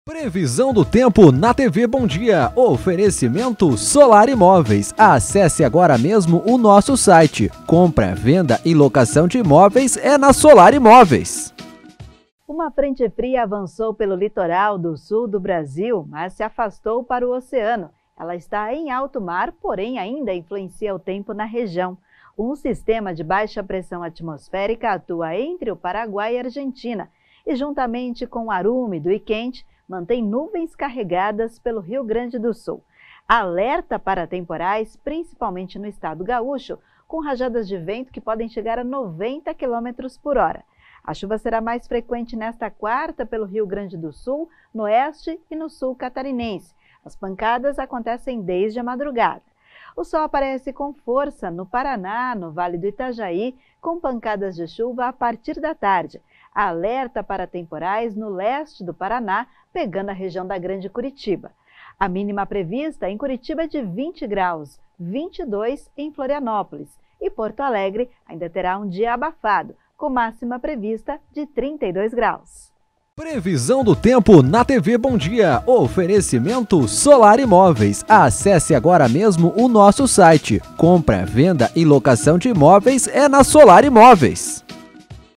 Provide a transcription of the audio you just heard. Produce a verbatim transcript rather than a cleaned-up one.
Previsão do tempo na T V Bom Dia. Oferecimento Solar Imóveis. Acesse agora mesmo o nosso site. Compra, venda e locação de imóveis é na Solar Imóveis. Uma frente fria avançou pelo litoral do sul do Brasil, mas se afastou para o oceano. Ela está em alto mar, porém ainda influencia o tempo na região. Um sistema de baixa pressão atmosférica atua entre o Paraguai e a Argentina e, juntamente com o ar úmido e quente, mantém nuvens carregadas pelo Rio Grande do Sul. Alerta para temporais, principalmente no estado gaúcho, com rajadas de vento que podem chegar a noventa quilômetros por hora. A chuva será mais frequente nesta quarta pelo Rio Grande do Sul, no oeste e no sul catarinense. As pancadas acontecem desde a madrugada. O sol aparece com força no Paraná, no Vale do Itajaí, com pancadas de chuva a partir da tarde. Alerta para temporais no leste do Paraná, pegando a região da Grande Curitiba. A mínima prevista em Curitiba é de vinte graus, vinte e dois em Florianópolis. E Porto Alegre ainda terá um dia abafado, com máxima prevista de trinta e dois graus. Previsão do tempo na T V Bom Dia. Oferecimento Solar Imóveis. Acesse agora mesmo o nosso site. Compra, venda e locação de imóveis é na Solar Imóveis.